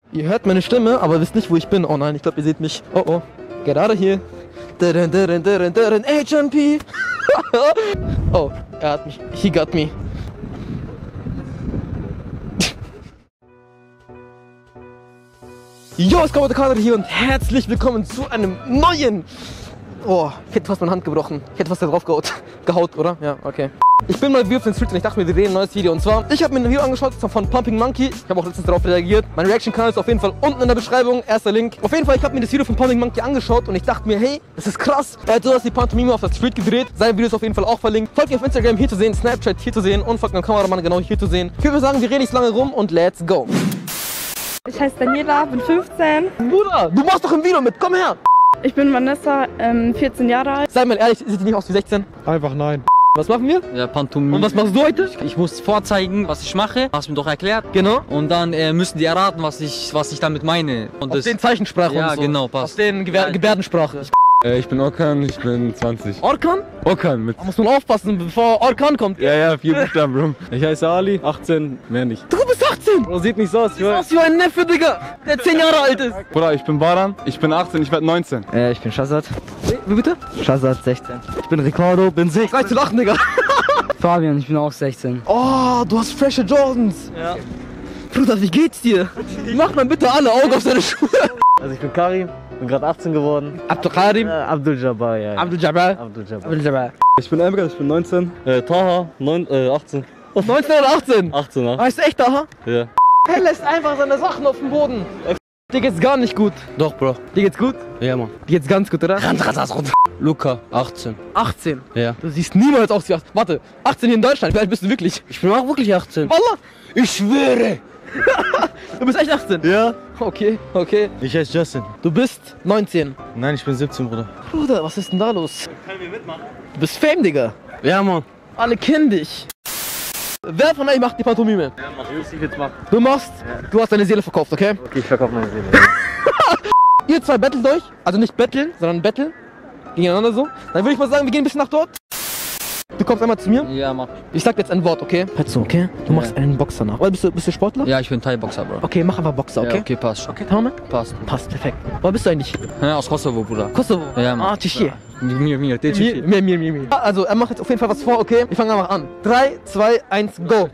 Ihr hört meine Stimme, aber wisst nicht, wo ich bin. Oh nein, ich glaube, ihr seht mich. Oh oh. Gerade hier. Agent P. Oh, er hat mich. He got me. Yo, es kommt der Kader hier und herzlich willkommen zu einem neuen... Oh, ich hätte fast meine Hand gebrochen. Ich hätte fast da drauf gehaut, oder? Ja, okay. Ich bin mal wieder auf den Street und ich dachte mir, wir drehen ein neues Video. Und zwar, ich habe mir ein Video angeschaut von Pumping Monkey. Ich habe auch letztens darauf reagiert. Mein Reaction-Kanal ist auf jeden Fall unten in der Beschreibung. Erster Link. Auf jeden Fall, ich habe mir das Video von Pumping Monkey angeschaut und ich dachte mir, hey, das ist krass. Er hat sowas wie Pantomime auf der Street gedreht. Sein Video ist auf jeden Fall auch verlinkt. Folgt mir auf Instagram hier zu sehen, Snapchat hier zu sehen und folgt meinem Kameramann genau hier zu sehen. Ich würde sagen, wir reden nicht lange rum und let's go. Ich heiße Daniela, bin 15. Bruder, du machst doch ein Video mit. Komm her. Ich bin Vanessa, 14 Jahre alt. Sei mal ehrlich, sieht die nicht aus wie 16? Einfach nein. Was machen wir? Ja, Pantomime. Und was machst du heute? Ich muss vorzeigen, was ich mache. Hast du mir doch erklärt. Genau. Und dann müssen die erraten, was ich damit meine. Und Auf den Zeichensprache ja, und so. genau, passt. Auf den Gebärdensprache. Ich bin Orkan, ich bin 20. Orkan? Orkan mit. Da muss man aufpassen, bevor Orkan kommt. Ja, 4 Buchstaben, Bro. Ich heiße Ali, 18, mehr nicht. Du bist 18! Bro, sieht nicht so aus. Du siehst aus wie ein Neffe, Digga, der 10 Jahre alt ist. Bruder, ich bin Baran, ich bin 18, ich werde 19. Ich bin Shazad. Wie bitte? Shazad 16. Ich bin Ricardo, bin 6. Reicht zu lachen, Digga. Fabian, ich bin auch 16. Oh, du hast frische Jordans. Ja. Bruder, wie geht's dir? Mach mal bitte alle Augen auf seine Schuhe. Also ich bin Karim, bin gerade 18 geworden. Abdul Karim. Abdul Jabbar, ja. Abdul Jabbar. Abdul Jabbar. Abdul Jabbar. Ich bin Emre, ich bin 19. Taha, 18. 19 oder 18? 18, ja. Weißt du echt, Taha? Ja. Er lässt einfach seine Sachen auf dem Boden. Dir geht's gar nicht gut. Doch, Bro. Dir geht's gut? Ja, Mann. Dir geht's ganz gut, oder? Luca, 18. 18. Ja. Du siehst niemals aus wie 18. Warte, 18 hier in Deutschland. Wie alt bist du wirklich? Ich bin auch wirklich 18. Wallah. Ich schwöre. Du bist echt 18? Ja. Okay, okay. Ich heiße Justin. Du bist 19. Nein, ich bin 17, Bruder. Bruder, was ist denn da los? Können wir mitmachen? Du bist Fame, Digga. Ja, Mann. Alle kennen dich. Wer von euch macht die Pantomime? Ja, mach ich jetzt machen. Du machst, du hast deine Seele verkauft, okay? Okay, ich verkaufe meine Seele. Ihr zwei bettelt euch, also nicht betteln, sondern betteln. Gegeneinander so. Dann würde ich mal sagen, wir gehen ein bisschen nach dort. Du kommst einmal zu mir. Ja, Mann. Ich sag jetzt ein Wort, okay? Hörst du, okay? Du machst einen Boxer nach. Oder bist du Sportler? Ja, ich bin Thai-Boxer, Bro. Okay, mach einfach Boxer, okay? Ja, okay, passt. Okay, Tamam? Passt. Passt, perfekt. Wo bist du eigentlich? Ja, aus Kosovo, Bruder. Kosovo? Ja, Mann. Ah, Tschechien. Mir. Mir. Also, er macht jetzt auf jeden Fall was vor, okay? Wir fangen einfach an. 3, 2, 1, go.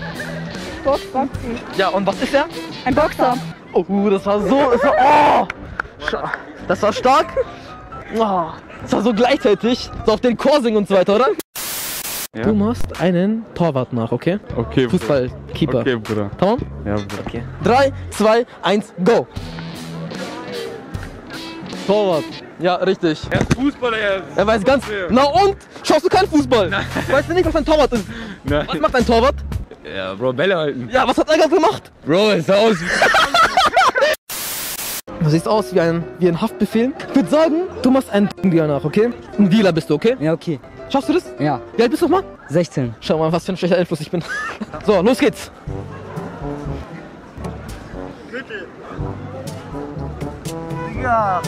Boxen. Ja, und was ist er? Ein Boxer. Oh, das war so, oh! Das war stark. Oh, das war so gleichzeitig, so auf den Chor singen und so weiter, oder? Ja. Du machst einen Torwart nach, okay? Okay, Bruder. Fußballkeeper. Okay, Bruder. Tamam? Ja, Bruder. Okay. 3, 2, 1, go. Torwart. Ja, richtig. Er ist Fußballer, Er weiß ganz. Na und? Schaust du keinen Fußball? Nein. Weißt du nicht, was ein Torwart ist? Nein. Was macht ein Torwart? Ja, Bro, Bälle halten. Ja, was hat er gerade gemacht? Bro, es sah aus wie... Du siehst aus wie ein Haftbefehl. Ich würde sagen, du machst einen Dealer nach, okay? Ein Dealer bist du, okay? Ja, okay. Schaffst du das? Ja. Wie alt bist du nochmal? 16. Schau mal, was für ein schlechter Einfluss ich bin. So, los geht's. Ja.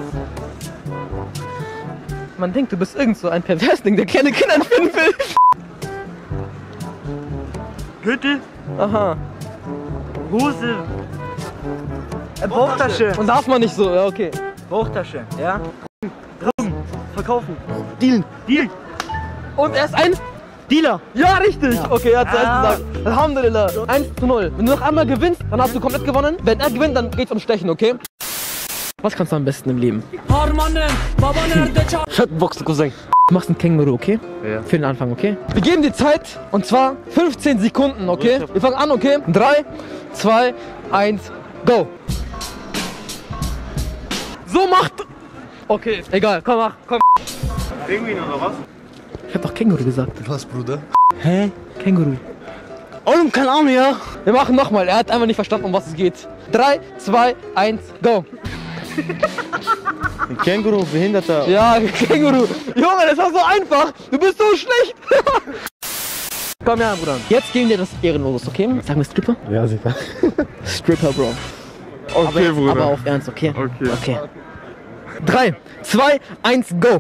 Man denkt, du bist irgend so ein Perversling, der kleine Kinder entführen will. Gürtel, Aha. Hose, Bauchtasche. Und darf man nicht so, ja, okay. Bauchtasche, ja. Drogen, verkaufen. Dealen. Deal. Und er ist ein... Dealer. Ja, richtig. Ja. Okay, er hat zuerst Ah. gesagt. Alhamdulillah. 1:0. Wenn du noch einmal gewinnst, dann hast du komplett gewonnen. Wenn er gewinnt, dann geht's um Stechen, okay? Was kannst du am besten im Leben? Boxen, Cousin. Du machst einen Känguru, okay? Ja. Für den Anfang, okay? Wir geben dir Zeit, und zwar 15 Sekunden, okay? Wir fangen an, okay? 3, 2, 1, go! So macht... Okay, egal, komm, mach, komm. Pinguin oder was? Ich hab doch Känguru gesagt. Was, Bruder? Hä? Känguru. Oh, keine Ahnung, ja. Wir machen nochmal, er hat einfach nicht verstanden, um was es geht. 3, 2, 1, go! Ein Känguru, Behinderter. Ja, Känguru. Junge, das war so einfach. Du bist so schlecht. Komm her, Bruder. Jetzt geben wir das Ehrenlos, okay? Sagen wir Stripper? Ja, sicher. Stripper, Bro. Okay, Bruder. Aber auf Ernst, okay? Okay. Okay. 3, 2, 1, go.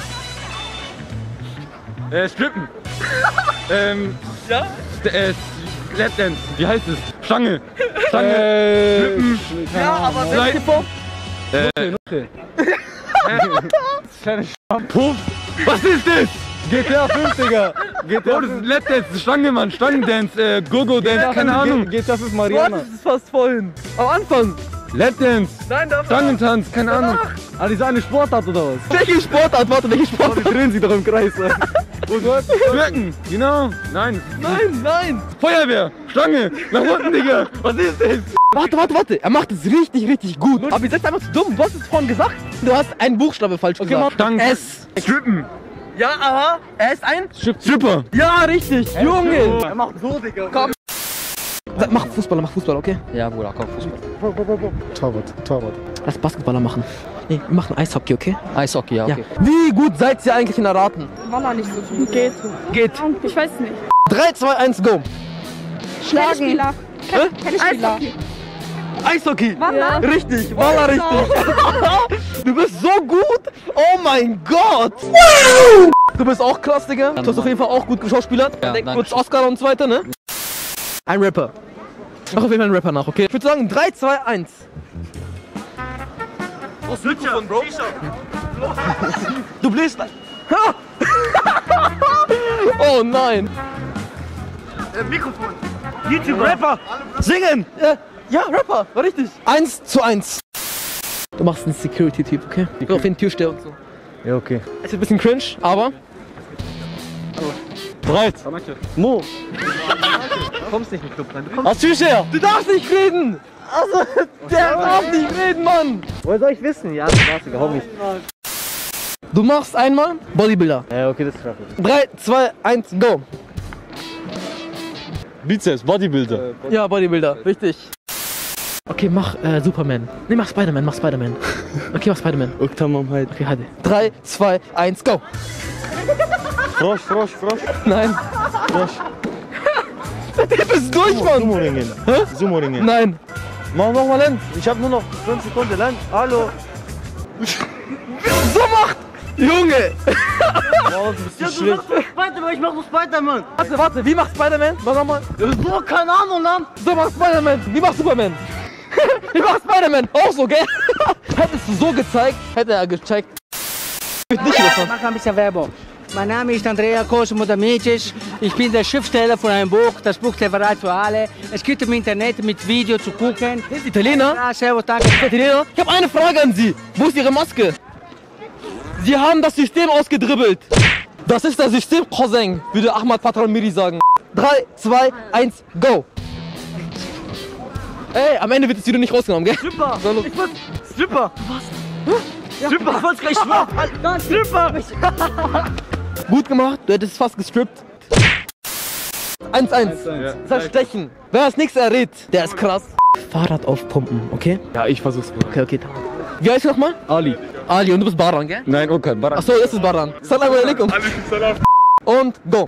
Strippen. Ja? Lapdance. Wie heißt es? Stange. Stange. Ja, aber Nein. TV? Puff. Was ist das? GTA 5, Digga. GTA 5. Das ist Lapdance, Stange, Mann. Stangendance, Gogo-Dance, keine Ahnung. GTA 5 Mariana. Das ist fast vorhin. Am Anfang. Lapdance, Nein, da Stangentanz, keine Ahnung. Ah, die ist eine Sportart oder was? Welche Sportart? Warte, welche Die Sportart? drehen sich doch im Kreis. Und was? Wirken, genau. Nein. Nein. Feuerwehr, Stange, nach unten, Digga. Was ist das? Warte. Er macht es richtig gut. Aber ihr seid einfach zu dumm. Du hast es vorhin gesagt. Du hast einen Buchstabe falsch gesagt. Stangen. S. Strippen. Ja, aber er ist ein... Stripper. Ja, richtig. Junge. Er macht so, Digga. Komm. Mach Fußballer, okay? Ja, Bruder, komm, Fußball. Torwart. Lass Basketballer machen. Nee, wir machen Eishockey, okay? Eishockey, ja, okay. Ja. Wie gut seid ihr eigentlich in Erraten? Walla nicht so viel. Geht. Ich weiß nicht. 3, 2, 1, go. Schlagen. Spieler. Keine Spieler. Eishockey. Walla. Richtig, Walla richtig. Du bist so gut. Oh mein Gott. Du bist auch krass, Digga. Du hast auf jeden Fall auch gut geschauspielert. Ja, Denk danke kurz Oscar und so weiter, ne? Ein Rapper. Mach auf jeden Fall einen Rapper nach, okay? Ich würde sagen 3, 2, 1. Was willst du, Bro? Du bläst. Oh nein. Mikrofon. YouTuber. Rapper. Singen. Ja, Rapper, war richtig. 1 zu 1. Du machst einen Security-Typ, okay? Ich auf den Türsteher und so. Ja, okay. Es ist ein bisschen cringe, aber... Breit. Mo. Du kommst nicht in den Club rein. Du kommst. Als Türsteher. Du darfst nicht reden! Also, der darf nicht reden, Mann! Woher soll ich wissen? Ja, das war's, Digga. Hau mich. Du machst einmal Bodybuilder. Ja, okay, das schaffe ich. 3, 2, 1, go! Bizeps, Bodybuilder. Ja, Bodybuilder, richtig. Okay, mach Superman. Nee, mach Spider-Man, Okay, mach Spider-Man. Oktamamheit. Okay, halt. 3, 2, 1, go! Frosch. Nein. Der bist durch, Mann! Sumo-Ringen. Hä? Sumo-Ringen. Nein. Mach noch mal lang. Ich hab nur noch 5 Sekunden lang. Hallo. So macht! Junge! Oh, du bist so schlecht. Spider-Man, ich mach so Spider-Man. Warte, wie macht Spider-Man? Mach nochmal. So, keine Ahnung, Mann. So macht Spider-Man. Wie macht Superman? Wie macht Spider-Man? Auch so, gell? Hättest du so gezeigt, hätte er gecheckt. Nicht davon. Mach ein bisschen Werbung. Mein Name ist Andrea Cosimo D'Amicis. Ich bin der Schriftsteller von einem Buch, das Buch Several für alle. Es gibt im Internet mit Video zu gucken. Ist Italiener? Ja, servus, danke. Italiener? Ich habe eine Frage an Sie. Wo ist Ihre Maske? Sie haben das System ausgedribbelt. Das ist das System, Cousin, würde Ahmad Patron Miri sagen. 3, 2, 1, go. Ey, am Ende wird das Video nicht rausgenommen, gell? Stripper. Ich wollte. Stripper. Was? Stripper. Ich wollte gleich schwören. Stripper. Gut gemacht, du hättest fast gestrippt. 1-1. Das heißt Stechen. Wer das nichts errät, der ist krass. Fahrrad aufpumpen, okay? Ja, ich versuch's mal. Okay. Wie heißt du nochmal? Ali. Ali, und du bist Baran, gell? Nein, okay, Barak. Achso, das ist Baran. Salam alaikum. Und go.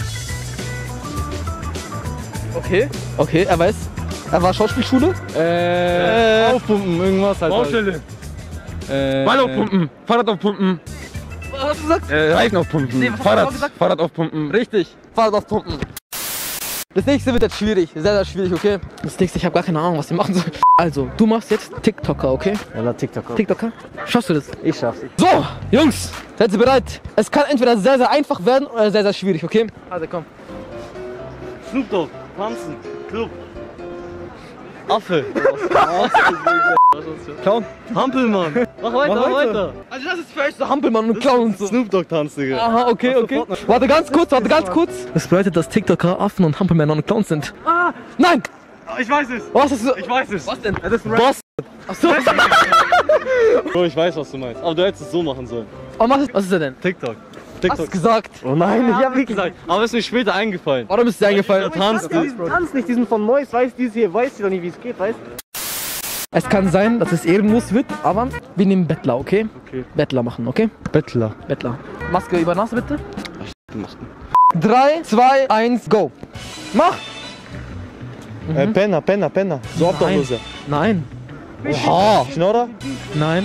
Okay, er weiß. Er war Schauspielschule. Aufpumpen, irgendwas halt. Baustelle. Ball aufpumpen, Fahrrad aufpumpen, Was hast du gesagt? Reifen aufpumpen, Nee, was hast du Fahrrad, gesagt? Fahrrad aufpumpen. Richtig, Fahrrad aufpumpen. Das nächste wird jetzt schwierig, sehr schwierig, okay? Das nächste, ich habe gar keine Ahnung, was ich machen soll. Also, du machst jetzt TikToker, okay? Ja, TikTok. TikToker? Schaffst du das? Ich schaff's. So, Jungs, seid ihr bereit? Es kann entweder sehr einfach werden oder sehr schwierig, okay? Also komm. Snoop Dogg. Tanzen. Club. Affe. Clown. Hampelmann. Mach weiter. Also das ist für euch so Hampelmann und Clown und so. Snoop Dogg tanzt, Digga. Aha, okay. Warte ganz kurz. Das bedeutet, dass TikToker Affen und Hampelmänner und Clowns sind. Ah! Nein! Ich weiß es. Was hast du? Ich weiß es. Was denn? Das ist ein Boss. Achso. Bro, ich weiß, was du meinst. Aber du hättest es so machen sollen. Oh, was ist er denn? TikTok. Hast du gesagt? Oh nein, ich hab nicht gesagt. Aber ist mir später eingefallen. Warum ist dir eingefallen? Tanzt. Tanz nicht, diesen von Neuss, weiß diese hier, weiß sie doch nicht, wie es geht, weißt du? Es kann sein, dass es ehrenlos wird, aber wir nehmen Bettler, okay? Okay. Bettler machen, okay? Bettler. Bettler. Maske über Nase bitte. 3, 2, 1, go. Mach! Penner. So Obdachlose. Nein. Oha. Schnorrer? Nein.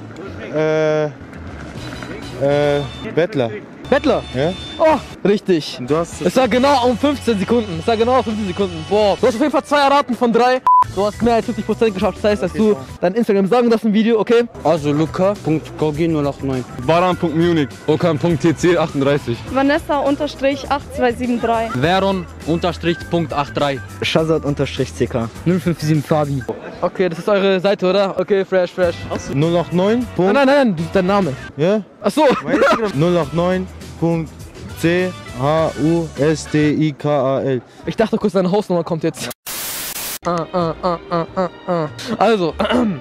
Bettler. Bettler. Ja? Oh, richtig. Du hast Es war genau um 15 Sekunden. Boah, du hast auf jeden Fall 2 erraten von 3. Du hast mehr als 50% geschafft, das heißt, dass du dein Instagram sagen darfst im Video, okay? Also luca.gogi089. Baran.munich, okan.tc38. Vanessa_8273. Veron_.83. Shazad_CK. 057 Fabi. Okay, das ist eure Seite, oder? Okay, fresh. 089. Nein, das ist dein Name. Ja? Achso. 089.CHUSTIKAL. Ich dachte kurz, deine Hausnummer kommt jetzt. Also.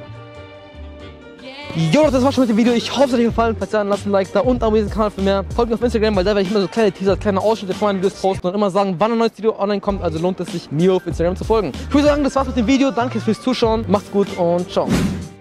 Jo, das war schon mit dem Video. Ich hoffe, es hat euch gefallen. Falls ja, lasst ein Like da und abonniert den Kanal für mehr. Folgt mir auf Instagram, weil da werde ich immer so kleine Teaser, kleine Ausschnitte von meinen Videos posten und immer sagen, wann ein neues Video online kommt. Also lohnt es sich, mir auf Instagram zu folgen. Ich würde sagen, das war's mit dem Video. Danke fürs Zuschauen. Macht's gut und ciao.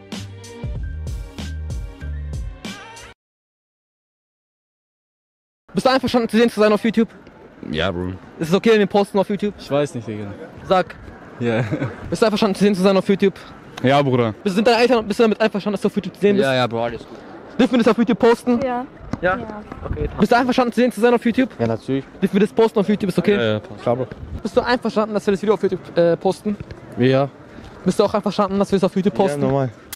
Bist du einverstanden zu sehen zu sein auf YouTube? Ja, Bro. Ist es okay, wenn wir posten auf YouTube? Ich weiß nicht, Digga. Sag. Ja. Bist du einverstanden zu sehen zu sein auf YouTube? Ja, Bruder. Sind deine Eltern, bist du damit einverstanden, dass du auf YouTube zu sehen bist? Ja, Bro, alles gut. Dürfen wir das auf YouTube posten? Ja. Ja? Okay. Bist du einverstanden zu sehen zu sein auf YouTube? Ja, natürlich. Dürfen wir das posten auf YouTube? Ist okay? Ja, Klar, Bro. Bist du einverstanden, dass wir das Video auf YouTube posten? Ja. Bist du auch einverstanden, dass wir es auf YouTube Ja, posten? normal.